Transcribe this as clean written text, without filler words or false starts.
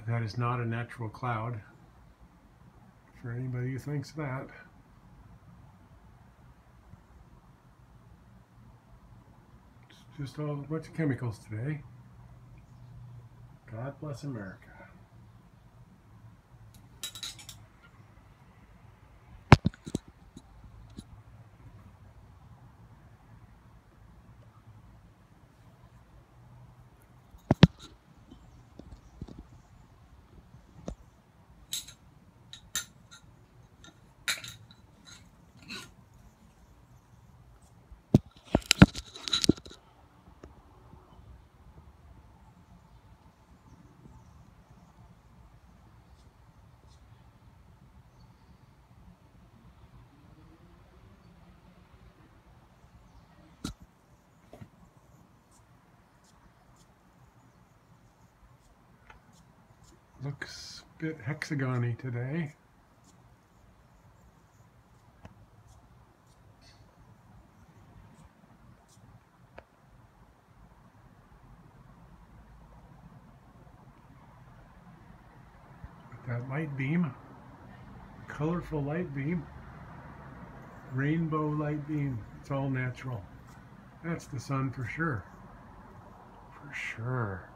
That is not a natural cloud, for anybody who thinks that. It's just all a bunch of chemicals today. God bless America. Looks a bit hexagony today. But that light beam, colorful light beam, rainbow light beam, it's all natural. That's the sun for sure. For sure.